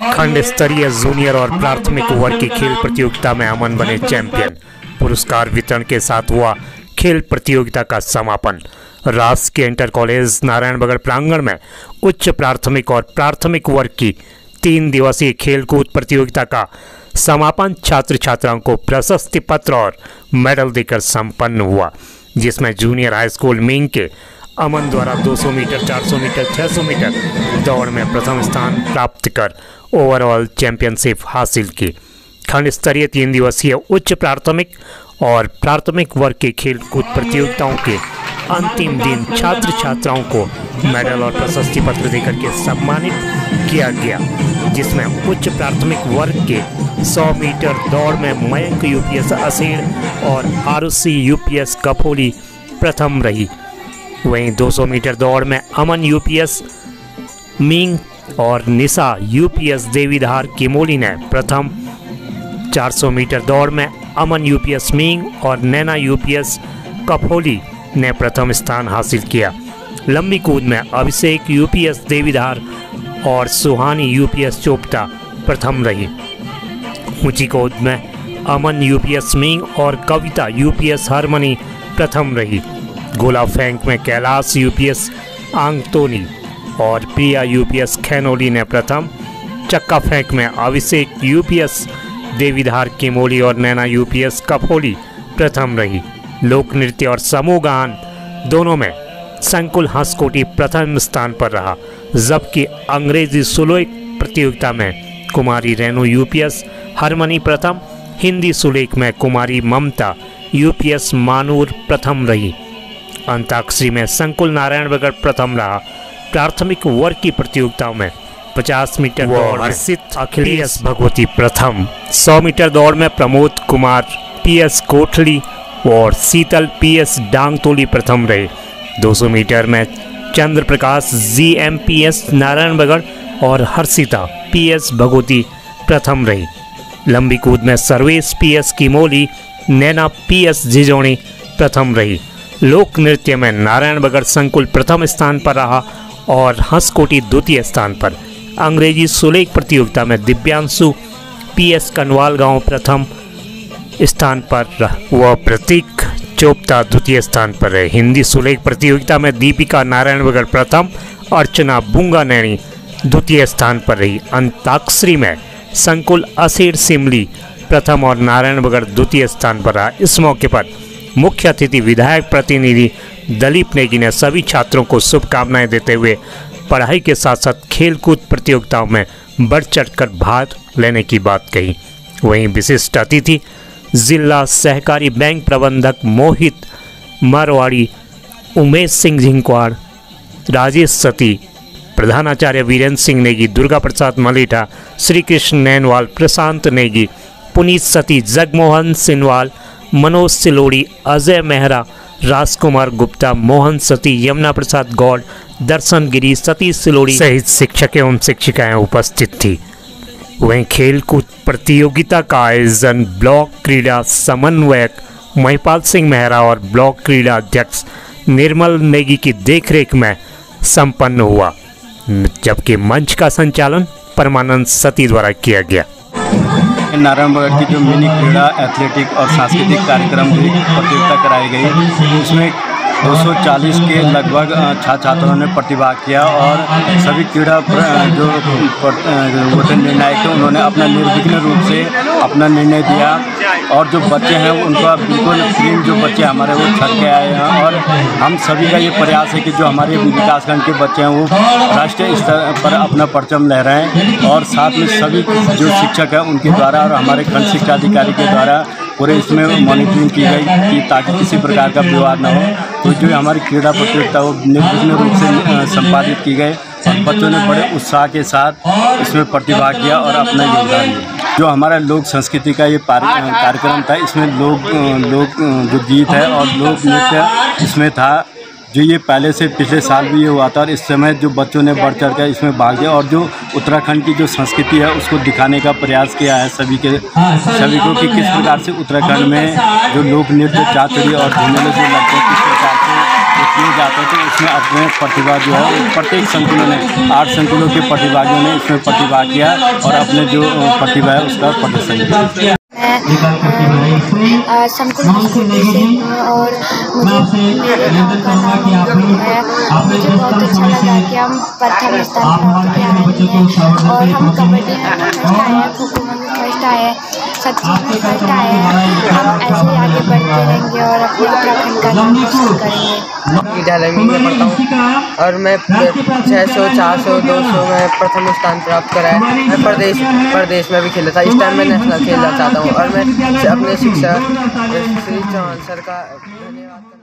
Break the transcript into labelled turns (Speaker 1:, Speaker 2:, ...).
Speaker 1: खंड स्तरीय जूनियर और प्राथमिक वर्ग की खेल प्रतियोगिता में अमन बने चैंपियन। पुरस्कार वितरण के साथ हुआ खेल प्रतियोगिता का समापन। राजकीय इंटर कॉलेज नारायणबगड़ प्रांगण में उच्च प्राथमिक और प्राथमिक वर्ग की 3 दिवसीय खेलकूद प्रतियोगिता का समापन छात्र छात्राओं को प्रशस्ति पत्र और मेडल देकर संपन्न हुआ, जिसमें जूनियर हाई स्कूल मीन के अमन द्वारा 200 मीटर, 400 मीटर, 600 मीटर दौड़ में प्रथम स्थान प्राप्त कर ओवरऑल चैंपियनशिप हासिल की। खंड स्तरीय 3 दिवसीय उच्च प्राथमिक और प्राथमिक वर्ग के खेलकूद प्रतियोगिताओं के अंतिम दिन छात्र छात्राओं को मेडल और प्रशस्ति पत्र देकर के सम्मानित किया गया, जिसमें उच्च प्राथमिक वर्ग के 100 मीटर दौड़ में मयंक यूपीएस असेड़ और आरुषि यूपीएस कफोली प्रथम रही। वहीं 200 मीटर दौड़ में अमन यूपीएस मींग और निशा यूपीएस देवीधार किमोली ने प्रथम, 400 मीटर दौड़ में अमन यूपीएस मींग और नैना यूपीएस कफोली ने प्रथम स्थान हासिल किया। लंबी कूद में अभिषेक यूपीएस देवीधार और सुहानी यूपीएस चोपटा प्रथम रही। ऊंची कूद में अमन यूपीएस मींग और कविता यूपीएस हरमनी प्रथम रही। गोला फेंक में कैलाश यूपीएस आंगतोनी और प्रिया यूपीएस खैनोली ने प्रथम, चक्का फेंक में अभिषेक यूपीएस देवीधार किमोली और नैना यूपीएस कफोली प्रथम रही। लोक नृत्य और समूह गान दोनों में संकुल हंसकोटी प्रथम स्थान पर रहा, जबकि अंग्रेजी सुलेख प्रतियोगिता में कुमारी रेणु यूपीएस हरमनी प्रथम, हिंदी सुलेख में कुमारी ममता यूपीएस मानूर प्रथम रही। अंताक्षरी में संकुल नारायणबगड़ प्रथम रहा। प्राथमिक वर्ग की प्रतियोगिताओं में 50 मीटर दौड़ हर्षित अखिलेश भगवती प्रथम, 100 मीटर दौड़ में प्रमोद कुमार पीएस कोठली और शीतल पीएस डांगतोली प्रथम रहे। 200 मीटर में चंद्र प्रकाश जीएमपीएस नारायणबगड़ और हर्षिता पीएस भगवती प्रथम रही। लंबी कूद में सर्वेश पीएस किमोली, नैना पीएस झिझोणी प्रथम रही। लोक नृत्य में नारायणबगड़ संकुल प्रथम स्थान पर रहा और हंसकोटी द्वितीय स्थान पर। अंग्रेजी सुलेख प्रतियोगिता में दिव्यांशु पीएस कनवाल गांव प्रथम स्थान पर वह प्रतीक चोपता द्वितीय स्थान पर रहे। हिंदी सुलेख प्रतियोगिता में दीपिका नारायणबगड़ प्रथम, अर्चना बुंगा नैनी द्वितीय स्थान पर रही। अंताक्षरी में संकुल असेड़ सिमली प्रथम और नारायणबगड़ द्वितीय स्थान पर रहा। इस मौके पर मुख्य अतिथि विधायक प्रतिनिधि दलीप नेगी ने सभी छात्रों को शुभकामनाएं देते हुए पढ़ाई के साथ साथ खेलकूद प्रतियोगिताओं में बढ़ चढ़कर भाग लेने की बात कही। वहीं विशिष्ट अतिथि जिला सहकारी बैंक प्रबंधक मोहित मारवाड़ी, उमेश सिंह झिंकवाड़, राजेश सती, प्रधानाचार्य वीरेंद्र सिंह नेगी, दुर्गा प्रसाद मलीठा, श्री कृष्ण नैनवाल, प्रशांत नेगी, पुनीत सती, जगमोहन सिनवाल, मनोज सिलोड़ी, अजय मेहरा, राजकुमार गुप्ता, मोहन सती, यमुना प्रसाद गौड़, दर्शन गिरी, सतीश सिलोड़ी सहित शिक्षक एवं शिक्षिकाएं उपस्थित थी। वहीं खेलकूद प्रतियोगिता का आयोजन ब्लॉक क्रीड़ा समन्वयक महिपाल सिंह मेहरा और ब्लॉक क्रीड़ा अध्यक्ष निर्मल नेगी की देखरेख में संपन्न हुआ, जबकि मंच का संचालन परमानंद सती द्वारा किया गया।
Speaker 2: नारायणबगड़ की जो मिनी क्रीड़ा, एथलेटिक और सांस्कृतिक कार्यक्रम की प्रतियोगिता कराई गई, उसमें 240 के लगभग छात्र छात्राओं ने प्रतिभाग किया और सभी क्रीड़ा जो होते निर्णायक थे उन्होंने अपना निर्विघ्न रूप से अपना निर्णय दिया और जो बच्चे हैं उनका बिल्कुल टीम जो बच्चे हमारे वो छट के आए हैं और हम सभी का ये प्रयास है कि जो हमारे विकासखंड के बच्चे हैं वो राष्ट्रीय स्तर पर अपना परचम लहराएं और साथ में सभी जो शिक्षक हैं उनके द्वारा और हमारे खंड शिक्षा अधिकारी के द्वारा पूरे इसमें मॉनिटरिंग की गई कि ताकि किसी प्रकार का विवाद न हो। तो जो हमारी क्रीड़ा प्रतियोगिता वो निर्विघ्न रूप से संपादित की गई और बच्चों ने बड़े उत्साह के साथ इसमें प्रतिभाग किया और अपना योगदान दिया। जो हमारा लोक संस्कृति का ये कार्यक्रम था, इसमें लोक जो गीत है और लोक नृत्य इसमें था, जो ये पहले से पिछले साल भी ये हुआ था और इस समय जो बच्चों ने बढ़ चढ़ कर इसमें भाग लिया और जो उत्तराखंड की जो संस्कृति है उसको दिखाने का प्रयास किया है सभी को कि किस प्रकार से उत्तराखंड में जो लोक नृत्य, चाचड़ी और झूमर जो लगते हैं किस प्रकार से किए जाते थे, इसमें अपने प्रतिभा जो है प्रत्येक संकुलों ने 8 संकुलों के प्रतिभागियों ने इसमें प्रतिभाग किया और अपने जो प्रतिभा है उसका प्रदर्शन किया।
Speaker 3: मैं संकुल स्कूटी से हूँ और मुझे मेरे गाँव का नाम है। मुझे बहुत अच्छा लगा कि हम प्रथम स्थान प्राप्त किया है और हम कबड्डी में फर्स्ट आए हैं, खो-खो में भी फर्स्ट आए हैं, सब चीज़ में फर्स्ट आए हैं। हम ऐसे ही आगे बढ़ते रहेंगे और अपने उत्तराखंड का नाम रोशन करेंगे।
Speaker 4: विद्यालय में पढ़ता हूँ और मैं 600, 400, 200 में प्रथम स्थान प्राप्त करा है। मैं प्रदेश में भी खेला था। इस टाइम मैं नेशनल खेलना चाहता हूँ और मैं अपने शिक्षा श्री चौहान सर का धन्यवाद।